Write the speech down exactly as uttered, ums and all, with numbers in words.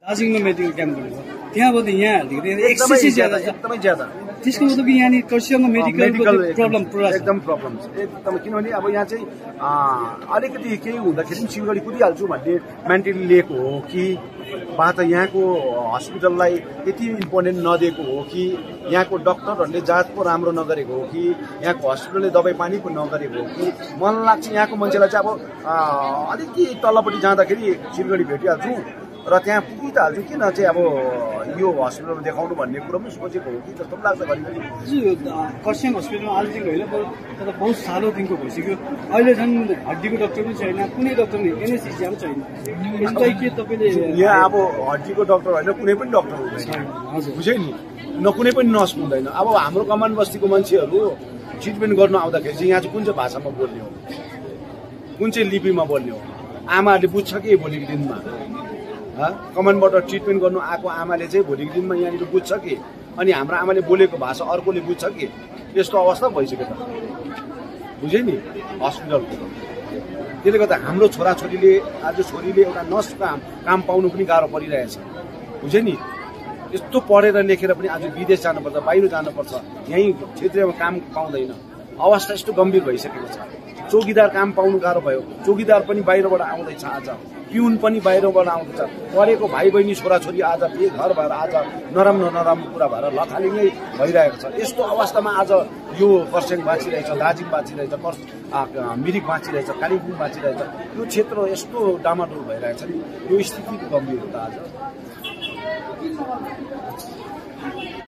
दार्जिलिङमा medical camp गर्नुभयो त्यहाँबाट यहाँ हेर्दाखेरि एक्सेसिभ ज्यादा छ एकदमै ज्यादा त्यसको मतलब यहाँनिर कर्सियङमा मेडिकल प्रब्लम पुरा छ एकदम प्रब्लम छ एकदम किनभने अब यहाँ चाहिँ अलिकति केही हुँदाखेरि पनि सिलगढी कुदिहाल्छु भन्ने मेन्टली लिएको हो कि वा त यहाँको हस्पिटललाई त्यति इम्पोर्टेन्ट नदिएको हो कि यहाँको डक्टरहरूले जाँच पो राम्रो नगरेको हो कि यहाँको हस्पिटलले दबाई पानी पो नगरेको हो कि मलाई लाग्छ यहाँको मान्छेलाई चाहिँ अब अलिकति तल्लोपट्टि जाँदाखेरि सिलगढी भेटिहाल्छु र त्यहाँ पुगि त हाल्छु किन चाहिँ अब यो हस्पिटलमा देखाउनु भन्ने कुरो पनि सोचेको हो कि जस्तो पनि लाग्छ घरिघरि खरसाङ हस्पिटलमा अहिलेदेखि होइन तर बहुत सालोदेखिको भइसक्यो अहिले झन् हड्डीको डक्टर पनि छैन कुनै डक्टर नै एनएससिसिया पनि छैन यसलाई के तपाईँले यहाँ अब हड्डीको डक्टर होइन कुनै पनि डक्टर हुँदैन बुझ्यो नि न कुनै पनि नर्स हुँदैन अब हाम्रो कमान बस्तीको मान्छेहरू ट्रिटमेन्ट गर्नु आउँदाखेरि चाहिँ यहाँ चाहिँ कुन चाहिँ भाषामा बोल्ने हो कुन चाहिँ लिपिमा बोल्ने हो आमाहरूले बुझ्छ कि भोलिको दिनमा कमानबाट ट्रिटमेन्ट गर्नु आएको आमाले चाहिँ भोलिको दिनमा यहाँनिर बुझ्छ कि अनि हाम्रो आमाले बोलेको भाषा अर्कोले बुझ्छ कि यस्तो अवस्था भइसक्यो त बुझ्यो नि हस्पिटलको त्यसले गर्दा हाम्रो छोराछोरीले आज छोरीले एउटा नर्सको काम काम पाउनु पनि गाह्रो परिरहेछ बुझ्यो नि यस्तो पढेर लेखेर पनि आज विदेश जानुपर्छ बाहिर जानुपर्छ यहीँ क्षेत्रमा काम पाउँदैन अवस्था यस्तो गम्भीर भइसकेको छ चौकीदार काम पाउनु गाह्रो भयो चौकीदार पनि बाहिरबाट आउँदैछ आज पिउन पनि बाहिरबाट आउँदैछ पढेको भाइ बहिनी छोराछोरी आज बेघर भएर आज नराम्रो नराम्रो कुरा भएर लथालिङै भइरहेको छ यस्तो अवस्थामा आज यो खरसाङ बाँचिरहेछ दार्जिलिङ बाँचिरहेछ मिरिक बाँचिरहेछ कालिम्पोङ बाँचिरहेछ यो क्षेत्र यस्तो डामाडोल भइरहेछ नि यो स्थिति गम्भीर हो त आज